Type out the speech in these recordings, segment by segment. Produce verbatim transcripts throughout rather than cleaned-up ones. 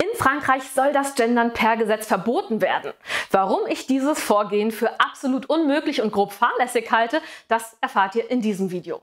In Frankreich soll das Gendern per Gesetz verboten werden. Warum ich dieses Vorgehen für absolut unmöglich und grob fahrlässig halte, das erfahrt ihr in diesem Video.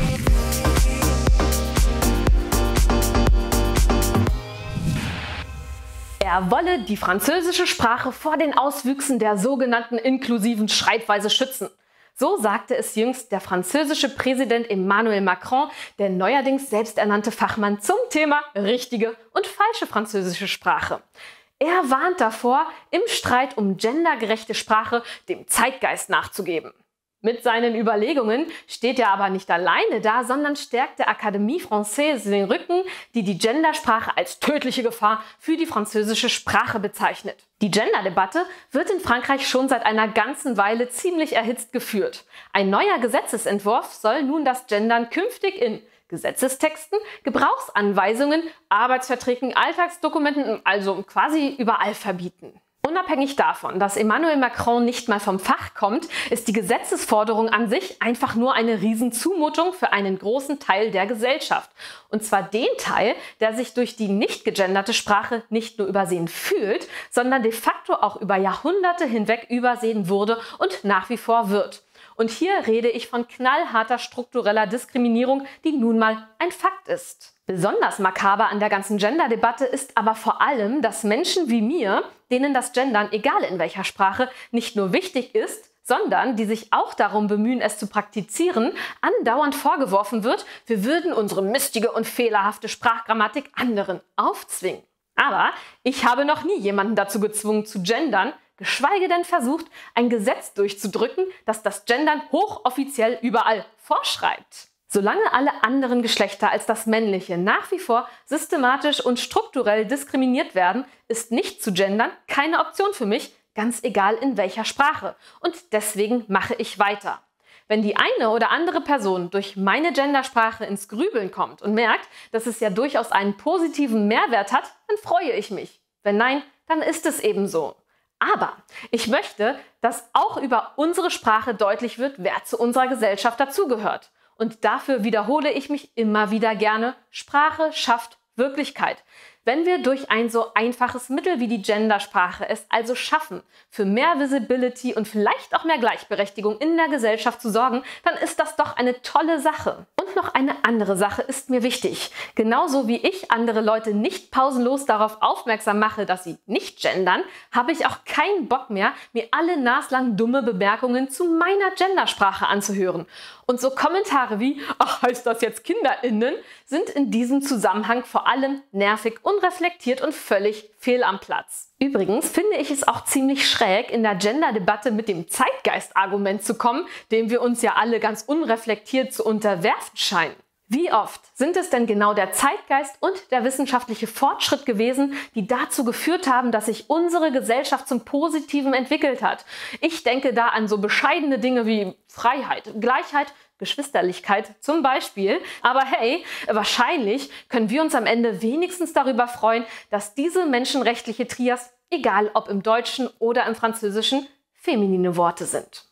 Er wolle die französische Sprache vor den Auswüchsen der sogenannten inklusiven Schreibweise schützen. So sagte es jüngst der französische Präsident Emmanuel Macron, der neuerdings selbsternannte Fachmann zum Thema richtige und falsche französische Sprache. Er warnt davor, im Streit um gendergerechte Sprache dem Zeitgeist nachzugeben. Mit seinen Überlegungen steht er aber nicht alleine da, sondern stärkt der Académie Française den Rücken, die die Gendersprache als tödliche Gefahr für die französische Sprache bezeichnet. Die Genderdebatte wird in Frankreich schon seit einer ganzen Weile ziemlich erhitzt geführt. Ein neuer Gesetzesentwurf soll nun das Gendern künftig in Gesetzestexten, Gebrauchsanweisungen, Arbeitsverträgen, Alltagsdokumenten, also quasi überall verbieten. Unabhängig davon, dass Emmanuel Macron nicht mal vom Fach kommt, ist die Gesetzesforderung an sich einfach nur eine Riesenzumutung für einen großen Teil der Gesellschaft. Und zwar den Teil, der sich durch die nicht gegenderte Sprache nicht nur übersehen fühlt, sondern de facto auch über Jahrhunderte hinweg übersehen wurde und nach wie vor wird. Und hier rede ich von knallharter struktureller Diskriminierung, die nun mal ein Fakt ist. Besonders makaber an der ganzen Gender-Debatte ist aber vor allem, dass Menschen wie mir, denen das Gendern, egal in welcher Sprache, nicht nur wichtig ist, sondern die sich auch darum bemühen, es zu praktizieren, andauernd vorgeworfen wird, wir würden unsere mistige und fehlerhafte Sprachgrammatik anderen aufzwingen. Aber ich habe noch nie jemanden dazu gezwungen zu gendern, geschweige denn versucht, ein Gesetz durchzudrücken, das das Gendern hochoffiziell überall vorschreibt. Solange alle anderen Geschlechter als das männliche nach wie vor systematisch und strukturell diskriminiert werden, ist nicht zu gendern keine Option für mich, ganz egal in welcher Sprache. Und deswegen mache ich weiter. Wenn die eine oder andere Person durch meine Gendersprache ins Grübeln kommt und merkt, dass es ja durchaus einen positiven Mehrwert hat, dann freue ich mich. Wenn nein, dann ist es eben so. Aber ich möchte, dass auch über unsere Sprache deutlich wird, wer zu unserer Gesellschaft dazugehört. Und dafür wiederhole ich mich immer wieder gerne, Sprache schafft Wirklichkeit. Wenn wir durch ein so einfaches Mittel wie die Gendersprache es also schaffen, für mehr Visibility und vielleicht auch mehr Gleichberechtigung in der Gesellschaft zu sorgen, dann ist das doch eine tolle Sache. Und noch eine andere Sache ist mir wichtig. Genauso wie ich andere Leute nicht pausenlos darauf aufmerksam mache, dass sie nicht gendern, habe ich auch keinen Bock mehr, mir alle naslang dumme Bemerkungen zu meiner Gendersprache anzuhören. Und so Kommentare wie, ach, heißt das jetzt KinderInnen, sind in diesem Zusammenhang vor allem nervig, unreflektiert und völlig fehl am Platz. Übrigens finde ich es auch ziemlich schräg, in der Gender-Debatte mit dem Zeitgeist-Argument zu kommen, dem wir uns ja alle ganz unreflektiert zu unterwerfen scheinen. Wie oft sind es denn genau der Zeitgeist und der wissenschaftliche Fortschritt gewesen, die dazu geführt haben, dass sich unsere Gesellschaft zum Positiven entwickelt hat? Ich denke da an so bescheidene Dinge wie Freiheit, Gleichheit, Geschwisterlichkeit zum Beispiel. Aber hey, wahrscheinlich können wir uns am Ende wenigstens darüber freuen, dass diese menschenrechtliche Trias, egal ob im Deutschen oder im Französischen, feminine Worte sind.